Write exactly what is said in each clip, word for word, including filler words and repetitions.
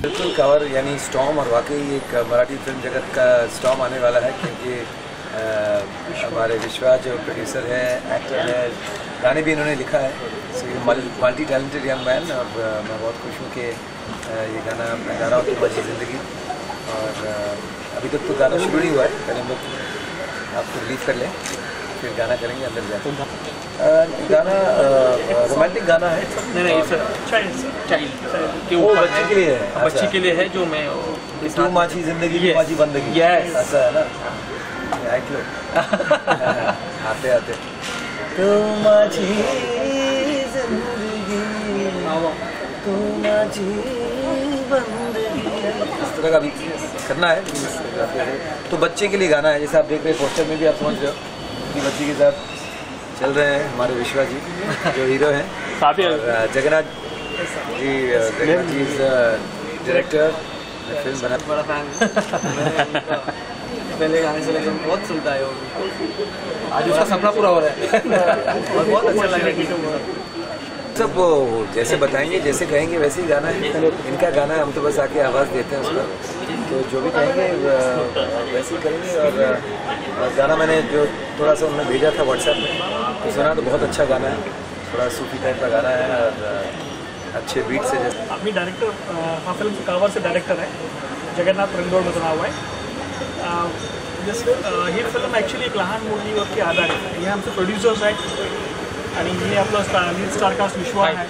बिल्कुल कवर यानी स्टॉर्म, और वाकई एक मराठी फिल्म जगत का स्टॉर्म आने वाला है, क्योंकि हमारे विश्वा जो प्रोड्यूसर है, एक्टर है, गाने भी इन्होंने लिखा है। सो ये मल्टी टैलेंटेड यंग मैन, और मैं बहुत खुश हूँ कि ये गाना मैं गा रहा हूँ तुम अच्छी ज़िंदगी। और अभी तक तो गाना शुरू नहीं हुआ है, पहले हम लोग आपको रिलीज कर लें, फिर गाना करेंगे अंदर जाते। गाना रोमांटिक गाना है। नहीं नहीं सर, चाइल्ड चाइल्ड के ऊपर बच्चे के लिए है, बच्ची के लिए है, जो मैं तू माझी जिंदगी माझी बंदगी, ऐसा है ना। लो आते आते तू माझी जिंदगी तू माझी बंदगी, इस तरह का भी करना है। तो बच्चे के लिए गाना है, जैसे आप देख रहे हैं पोस्टर में भी आप समझ रहे हो कि बच्ची के साथ चल रहे हैं हमारे विश्वा जी जो हीरो हैं, और जगन्नाथ जी जगन्नाथ जी डायरेक्टर, फिल्म बना बड़ा फैन पहले गाने से लेकर बहुत सुनता है, और आज उसका सपना पूरा हो रहा है और बहुत अच्छा लग रहा है। सब वो जैसे बताएंगे, जैसे कहेंगे वैसे ही गाना है। इनका गाना है, हम तो बस आके आवाज़ देते हैं उसका, तो जो भी कहेंगे वैसे ही करेंगे। और गाना मैंने जो थोड़ा सा उन्होंने भेजा था व्हाट्सएप में, तो सुना तो बहुत अच्छा गाना है, थोड़ा सूफी टाइप का गाना है और अच्छे बीट से। जैसे अभी डायरेक्टर हाँ फिल्म कावर से डायरेक्टर है, जगन्नाथ रंगोड़ में बना हुआ है। दिस ही फिल्म ॲक्च्युली एक लहान मुलीवरती आधारित आहे। हे आमचे प्रोड्युसर्स आहेत आणि हे आपलं स्टार लीड स्टारकास्ट विश्वा आहे।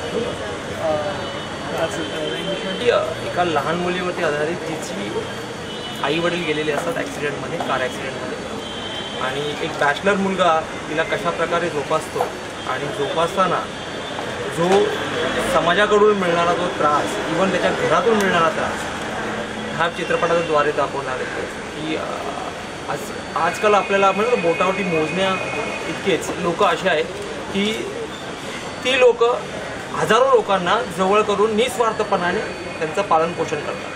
एका लहान मुलीवरती आधारित तिची आई वडील गेलेले असतात ॲक्सिडेंटमध्ये, कार ॲक्सिडेंटमध्ये, आणि एक बॅचलर मुलगा तिला कशा प्रकारे जोपासतो, आणि जोपासताना जो समाजाकडून मिळणारा जो त्रास, इवन त्याच्या घरातून मिळणारा त्रास, ह्या चित्रपटाद्वारे दाखवणार आहे की आज आजकाल आपल्याला म्हणजे बोटावरती मोजण्या इतकेच लोक असे आहेत की ती लोक हजारो लोकांना जवळ करून निस्वार्थपणाने त्यांचं पालनपोषण करतात,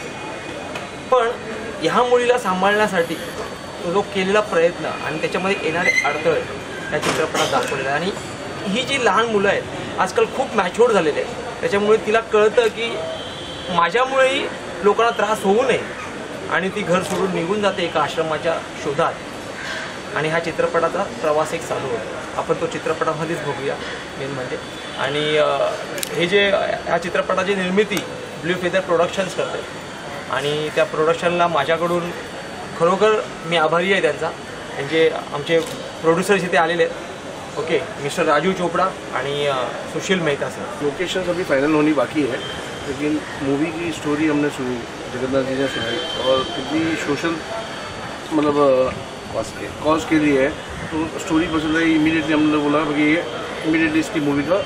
पण ह्या मुलीला सांभाळण्यासाठी तो जो केलेला प्रयत्न आणि त्याच्यामध्ये येणारे अडथळे या चित्रपटात दाखवलेले आहे। आणि ही जी लहान मुलं आहेत आजकाल खूप मॅच्युअर्ड झालेले आहेत, त्याच्यामुळे तिला कळतं की माझ्यामुळेही लोकांना त्रास होऊ नये, आणि ती घर सोडून निघून जाते एका आश्रमाच्या शोधात, आणि ह्या चित्रपटाचा प्रवास एक चालू होतो। आपण तो चित्रपटामध्येच बघूया मेन म्हणजे। आणि हे जे ह्या चित्रपटाची निर्मिती ब्ल्यू फेदर प्रोडक्शन्स करते, आणि त्या प्रोडक्शनला माझ्याकडून खरोखर मी आभारी आहे त्यांचा। म्हणजे आमचे प्रोड्युसर्स इथे आलेले आहेत, ओके, मिस्टर राजू चोपड़ा आणि सुशील मेहता सर। लोकेशंस अभी फाइनल होनी बाकी है, लेकिन मूवी की स्टोरी हमने सुनी, जगन्नाथ जी ने सुनाई, और क्योंकि सोशल मतलब कॉज के कॉज के लिए है, तो स्टोरी पसंद आई। इमीडिएटली हमने बोला कि इमीडिएटली इसकी मूवी का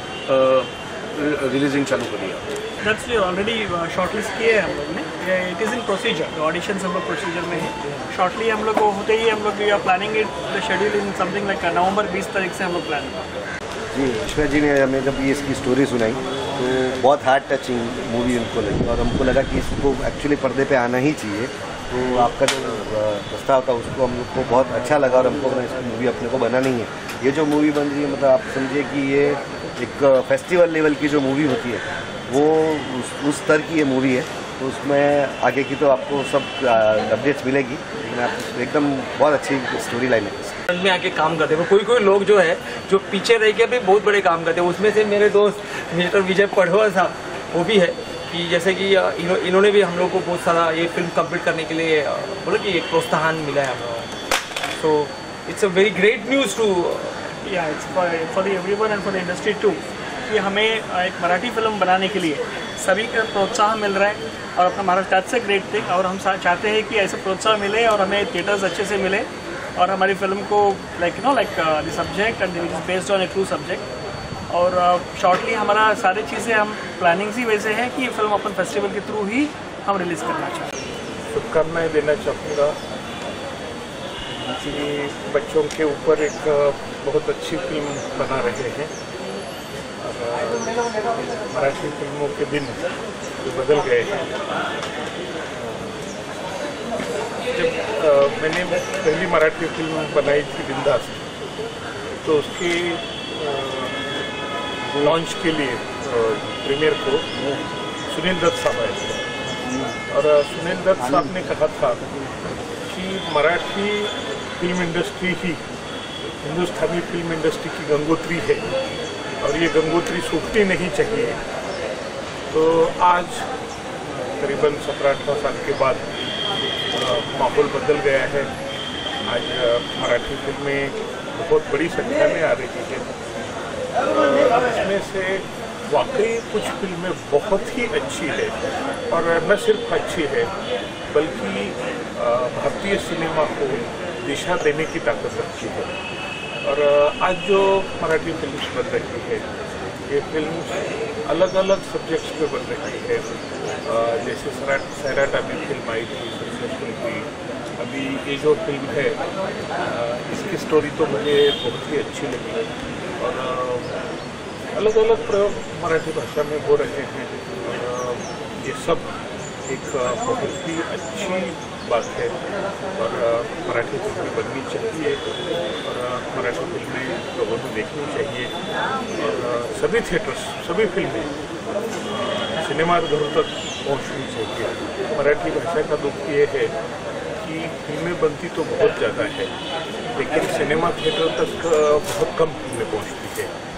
रिलीजिंग चालू करिए। दैट्स वी ऑलरेडी शॉर्टलिस्ट किए हैं हम लोग ने, it is in procedure, auditions हम लोग प्रोसीजर में है। शॉर्टली हम लोग को होते ही हम लोग we are planning it the schedule in something like November बीस तारीख से हम लोग प्लान जी। विश्वा जी ने हमें जब ये इसकी स्टोरी सुनाई तो बहुत हार्ट टचिंग मूवी उनको लगी, और हमको लगा कि इसको एक्चुअली पर्दे पे आना ही चाहिए। तो आपका जो प्रस्ताव था उसको हम लोग को बहुत अच्छा लगा, और हमको इसकी मूवी अपने को बनानी है। ये जो मूवी बन रही है, मतलब आप समझिए कि ये एक फेस्टिवल लेवल की जो मूवी होती है वो उस, उस स्तर की ये मूवी है। तो उसमें आगे की तो आपको सब अपडेट्स मिलेगी, लेकिन आप एकदम बहुत अच्छी स्टोरी लाइन है में आके काम करते हैं। कोई कोई लोग जो है जो पीछे रह के भी बहुत बड़े काम करते हैं, उसमें से मेरे दोस्त मिस्टर विजय पढ़वा साहब वो भी है, कि जैसे कि इन्हों, इन्होंने भी हम लोग को बहुत सारा ये फिल्म कंप्लीट करने के लिए बोले कि एक प्रोत्साहन मिला है हम लोग। So it's a very great news to yeah it's for the everyone and for the industry too, कि हमें एक मराठी फिल्म बनाने के लिए सभी का प्रोत्साहन मिल रहा है, और अपना Maharashtra that's a great thing. और हम चाहते हैं कि ऐसे प्रोत्साहन मिले और हमें थिएटर्स अच्छे से मिले, और हमारी फिल्म को like you know like the subject and which is based on a true subject. और शॉर्टली uh, हमारा सारी चीज़ें हम प्लानिंग्स ही वैसे हैं कि ये फिल्म अपन फेस्टिवल के थ्रू ही हम रिलीज़ करना चाहते हैं। शुभकामनाएं देना चाहूँगा कि बच्चों के ऊपर एक बहुत अच्छी फिल्म बना रहे हैं, और मराठी फिल्मों के दिन जो बदल गए हैं। जब मैंने पहली मराठी फिल्म बनाई थी बिंदास, तो उसकी लॉन्च के लिए प्रीमियर को सुनील दत्त साहब आए थे। और सुनील दत्त साहब ने कहा था कि मराठी फिल्म इंडस्ट्री ही हिंदुस्तानी फिल्म इंडस्ट्री की गंगोत्री है और ये गंगोत्री सूखनी नहीं चाहिए। तो आज करीबन सत्रह अठारह साल के बाद माहौल बदल गया है। आज मराठी फिल्में बहुत बड़ी संख्या में आ रही है। इसमें से वाकई कुछ फिल्में बहुत ही अच्छी है और न सिर्फ अच्छी है बल्कि भारतीय सिनेमा को दिशा देने की ताकत रखती है। और आज जो मराठी फिल्म बन रही है ये फिल्म अलग अलग सब्जेक्ट्स पे बन रही है। जैसे सैराट सैराट अभी फिल्म आई थी, सक्सेसफुल हुई। अभी ये जो फिल्म है इसकी स्टोरी तो मुझे बहुत ही अच्छी लगी और अलग अलग प्रयोग मराठी भाषा में हो रहे हैं और ये सब एक बहुत ही अच्छी बात है और मराठी फिल्में बननी चाहिए और मराठी फिल्में लोगों को देखनी चाहिए और सभी थिएटर्स सभी फिल्में सिनेमा घरों तक पहुंचनी चाहिए। मराठी भाषा का दुख ये है कि फिल्में बनती तो बहुत ज़्यादा है लेकिन सिनेमा थिएटर तक बहुत कम फिल्में पहुंचती है।